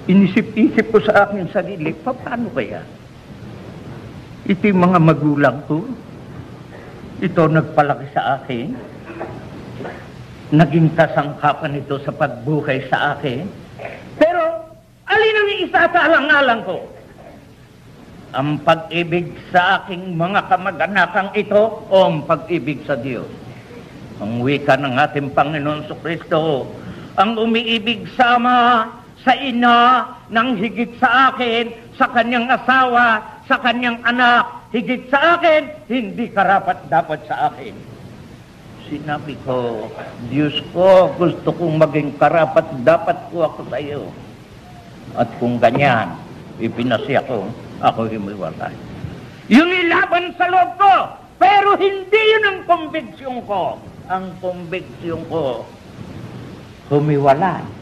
inisip-isip ko sa aking sarili, paano kaya? Ito yung mga magulang ko. Ito nagpalaki sa akin. Naging kasangkapan ito sa pagbuhay sa akin. Pero, alin ang isa sa alang-alang ko? Ang pag-ibig sa aking mga kamag-anakang ito o ang pag-ibig sa Diyos? Ang wika ng ating Panginoon Kristo, ang umiibig sa ama, sa ina, nang higit sa akin, sa kanyang asawa, sa kanyang anak, higit sa akin, hindi karapat-dapat sa akin. Sinabi ko, Diyos ko, gusto kong maging karapat-dapat ko ako sa iyo. At kung ganyan, ipinasya ko, ako humiwalay. Yung ilaban sa loob ko, pero hindi yun ang kombiksyon ko. Ang kombiksyon ko, humiwalay.